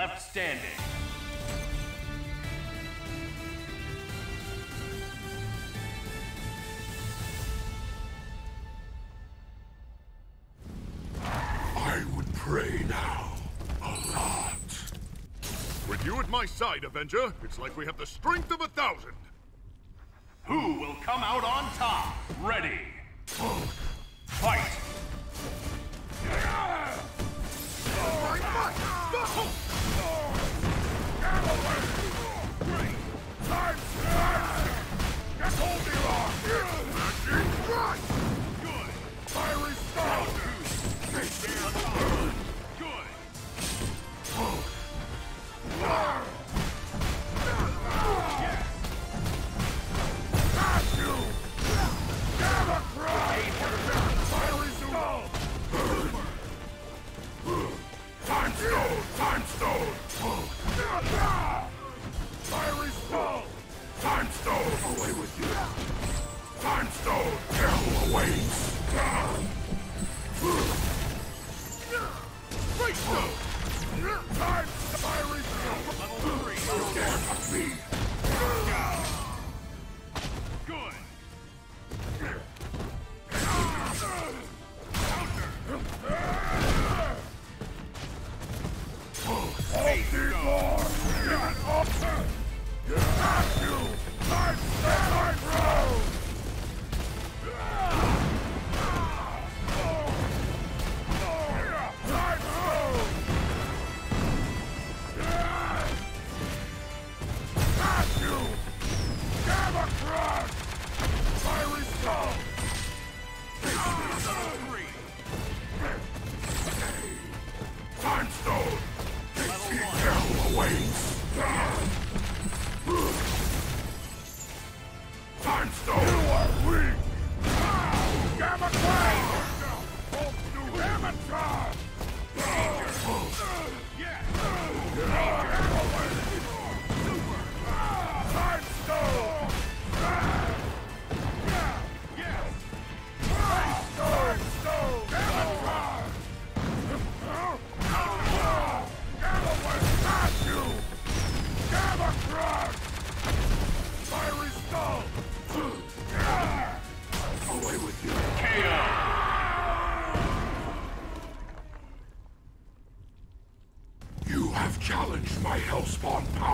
left standing. I would pray now. A lot. With you at my side, Avenger, it's like we have the strength of 1,000. Who will come out on top? Ready. Fight! You have challenged my Hellspawn power.